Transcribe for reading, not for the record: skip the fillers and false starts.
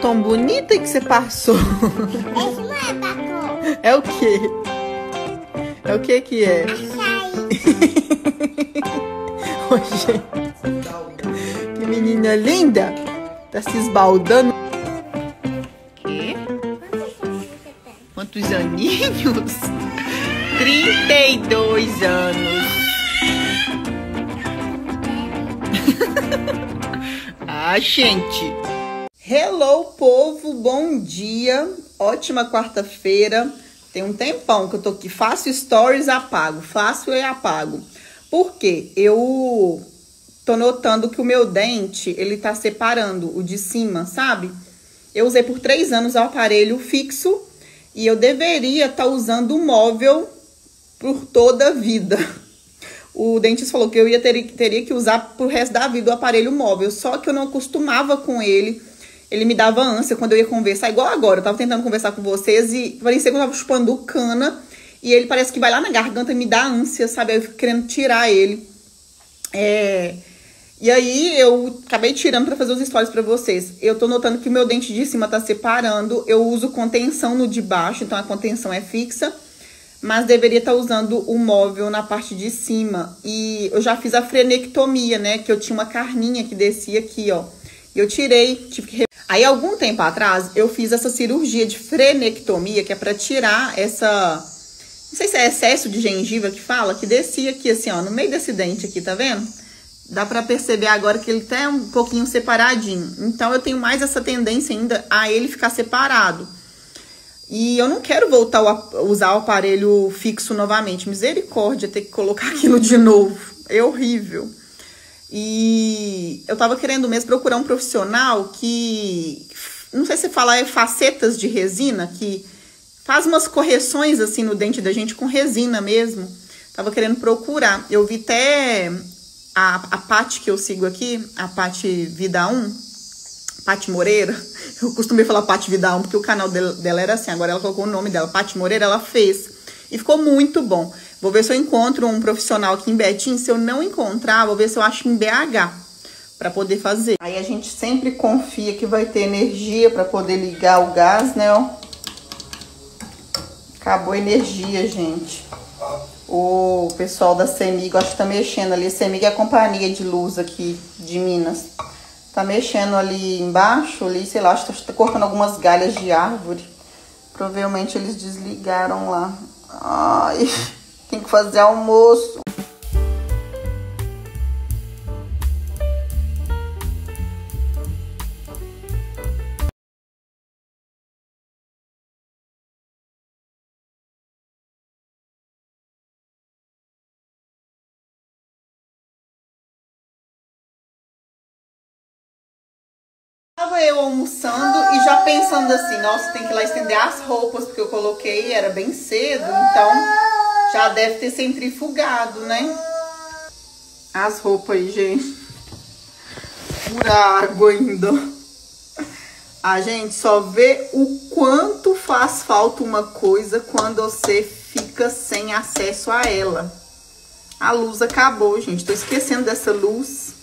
batom bonita que você passou. Esse não é batom. É o quê? É o que que é? Açaí. Ô, gente. Que menina linda. Tá se esbaldando. Quê? Quantos aninhos? 32 anos. Ah, gente. Hello, povo. Bom dia. Ótima quarta-feira. Tem um tempão que eu tô aqui. Faço stories, apago. Faço e apago. Por quê? Eu tô notando que o meu dente, ele tá separando o de cima, sabe? Eu usei por 3 anos o aparelho fixo e eu deveria estar usando o móvel por toda a vida. O dentista falou que eu teria que usar pro resto da vida o aparelho móvel, só que eu não acostumava com ele. Ele me dava ânsia quando eu ia conversar, igual agora. Eu tava tentando conversar com vocês e parecia que eu tava chupando cana. E ele parece que vai lá na garganta e me dá ânsia, sabe? Aí eu fico querendo tirar ele. E aí eu acabei tirando pra fazer os stories pra vocês. Eu tô notando que o meu dente de cima tá separando. Eu uso contenção no de baixo, então a contenção é fixa. Mas deveria estar usando o móvel na parte de cima. E eu já fiz a frenectomia, né? Que eu tinha uma carninha que descia aqui, ó. E eu tirei, tive que... Aí, algum tempo atrás, eu fiz essa cirurgia de frenectomia, que é pra tirar essa... Não sei se é excesso de gengiva que fala, que descia aqui, assim, ó, no meio desse dente aqui, tá vendo? Dá pra perceber agora que ele tá um pouquinho separadinho. Então, eu tenho mais essa tendência ainda a ele ficar separado. E eu não quero voltar a usar o aparelho fixo novamente. Misericórdia, ter que colocar aquilo de novo. É horrível. E eu tava querendo mesmo procurar um profissional que... Não sei se falar, é facetas de resina, que faz umas correções assim no dente da gente com resina mesmo. Tava querendo procurar. Eu vi até a Paty que eu sigo aqui, a Paty Vida 1. Paty Moreira, eu costumei falar Paty Vidal, porque o canal dela era assim, agora ela colocou o nome dela, Paty Moreira, ela fez, e ficou muito bom. Vou ver se eu encontro um profissional aqui em Betim, se eu não encontrar, vou ver se eu acho em BH, pra poder fazer. Aí a gente sempre confia que vai ter energia pra poder ligar o gás, né, ó. Acabou a energia, gente. O pessoal da CEMIG, acho que tá mexendo ali, a CEMIG é a companhia de luz aqui de Minas. Tá mexendo ali embaixo, ali, sei lá, acho que tá cortando algumas galhas de árvore. Provavelmente eles desligaram lá. Ai, tem que fazer almoço. Tava eu almoçando e já pensando assim, nossa, tem que ir lá estender as roupas, porque eu coloquei, era bem cedo, então já deve ter centrifugado, né? As roupas aí, gente. Pura água ainda. A gente só vê o quanto faz falta uma coisa quando você fica sem acesso a ela. A luz acabou, gente. Tô esquecendo dessa luz.